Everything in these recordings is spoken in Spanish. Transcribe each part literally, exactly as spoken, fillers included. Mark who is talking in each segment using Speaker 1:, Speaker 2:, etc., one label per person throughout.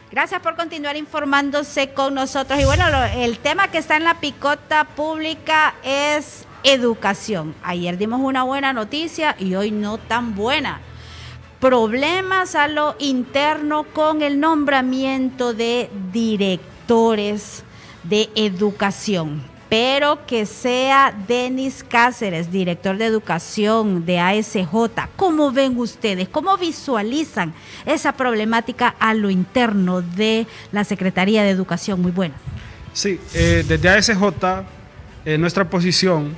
Speaker 1: Gracias por continuar informándose con nosotros. Y bueno, lo, el tema que está en la picota pública es educación. Ayer dimos una buena noticia y hoy no tan buena. Problemas a lo interno con el nombramiento de directores de educación. Pero que sea Denis Cáceres, director de educación de A S J. ¿Cómo ven ustedes? ¿Cómo visualizan esa problemática a lo interno de la Secretaría de Educación? Muy buena.
Speaker 2: Sí, eh, desde A S J eh, nuestra posición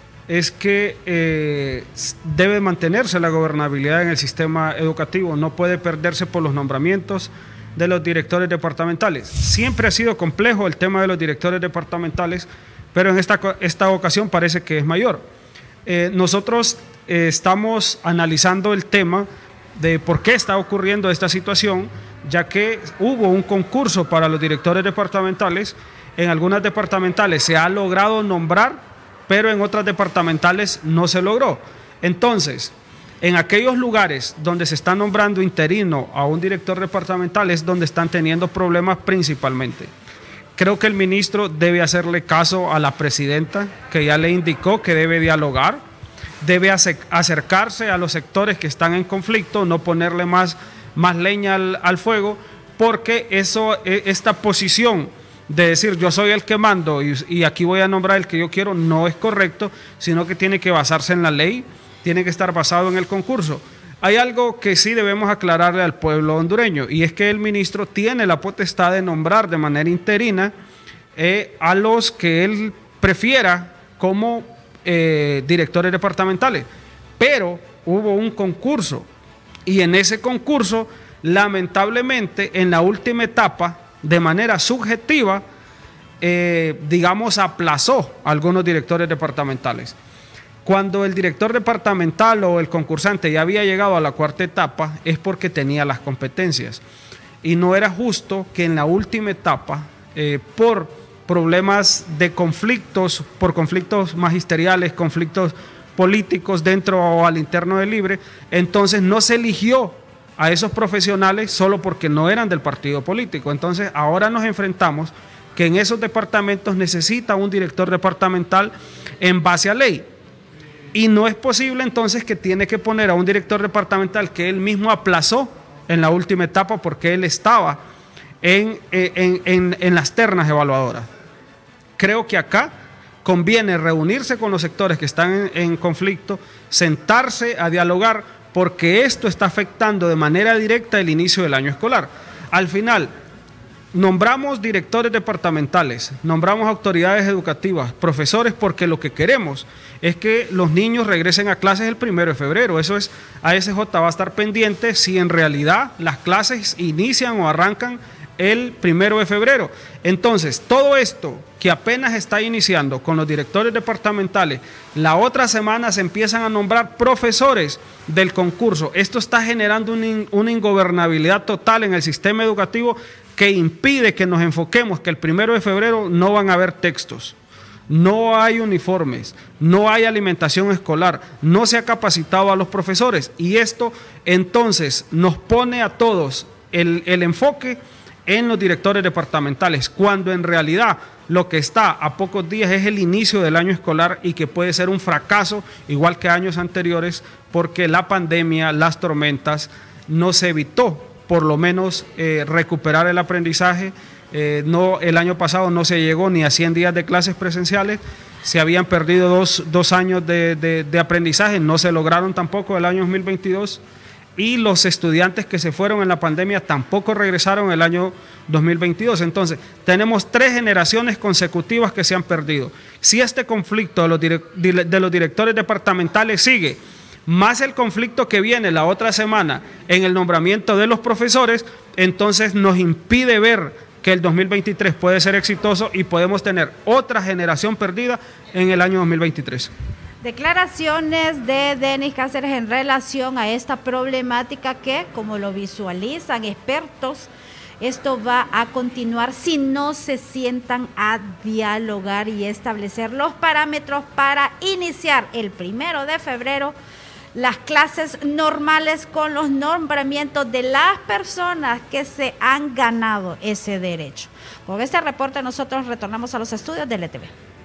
Speaker 2: es que eh, debe mantenerse la gobernabilidad en el sistema educativo, no puede perderse por los nombramientos de los directores departamentales. Siempre ha sido complejo el tema de los directores departamentales, pero en esta, esta ocasión parece que es mayor. Eh, nosotros eh, estamos analizando el tema de por qué está ocurriendo esta situación, ya que hubo un concurso para los directores departamentales. En algunas departamentales se ha logrado nombrar, pero en otras departamentales no se logró. Entonces, en aquellos lugares donde se está nombrando interino a un director departamental es donde están teniendo problemas principalmente. Creo que el ministro debe hacerle caso a la presidenta, que ya le indicó que debe dialogar, debe acercarse a los sectores que están en conflicto, no ponerle más, más leña al, al fuego, porque eso, esta posición de decir yo soy el que mando y, y aquí voy a nombrar el que yo quiero no es correcto, sino que tiene que basarse en la ley, tiene que estar basado en el concurso. Hay algo que sí debemos aclararle al pueblo hondureño, y es que el ministro tiene la potestad de nombrar de manera interina eh, a los que él prefiera como eh, directores departamentales. Pero hubo un concurso, y en ese concurso, lamentablemente, en la última etapa, de manera subjetiva, eh, digamos, aplazó a algunos directores departamentales. Cuando el director departamental o el concursante ya había llegado a la cuarta etapa es porque tenía las competencias y no era justo que en la última etapa eh, por problemas de conflictos, por conflictos magisteriales, conflictos políticos dentro o al interno del Libre, entonces no se eligió a esos profesionales solo porque no eran del partido político. Entonces ahora nos enfrentamos que en esos departamentos necesita un director departamental en base a ley. Y no es posible entonces que tiene que poner a un director departamental que él mismo aplazó en la última etapa porque él estaba en, en, en, en las ternas evaluadoras. Creo que acá conviene reunirse con los sectores que están en, en conflicto, sentarse a dialogar, porque esto está afectando de manera directa el inicio del año escolar. Al final, nombramos directores departamentales, nombramos autoridades educativas, profesores, porque lo que queremos es que los niños regresen a clases el primero de febrero. Eso es, A S J va a estar pendiente si en realidad las clases inician o arrancan el primero de febrero. Entonces, todo esto que apenas está iniciando con los directores departamentales, la otra semana se empiezan a nombrar profesores del concurso. Esto está generando un, una ingobernabilidad total en el sistema educativo que impide que nos enfoquemos que el primero de febrero no van a haber textos, no hay uniformes, no hay alimentación escolar, no se ha capacitado a los profesores, y esto entonces nos pone a todos el, el enfoque en los directores departamentales, cuando en realidad lo que está a pocos días es el inicio del año escolar y que puede ser un fracaso igual que años anteriores, porque la pandemia, las tormentas, no se evitó por lo menos eh, recuperar el aprendizaje. Eh, no, el año pasado no se llegó ni a cien días de clases presenciales, se habían perdido dos, dos años de, de, de aprendizaje, no se lograron tampoco el año dos mil veintidós, y los estudiantes que se fueron en la pandemia tampoco regresaron el año dos mil veintidós. Entonces, tenemos tres generaciones consecutivas que se han perdido. Si este conflicto de los, direct, de los directores departamentales sigue, más el conflicto que viene la otra semana en el nombramiento de los profesores, entonces nos impide ver que el dos mil veintitrés puede ser exitoso y podemos tener otra generación perdida en el año dos mil veintitrés.
Speaker 1: Declaraciones de Denis Cáceres en relación a esta problemática que, como lo visualizan expertos, esto va a continuar si no se sientan a dialogar y establecer los parámetros para iniciar el primero de febrero las clases normales con los nombramientos de las personas que se han ganado ese derecho. Con este reporte nosotros retornamos a los estudios de L T V.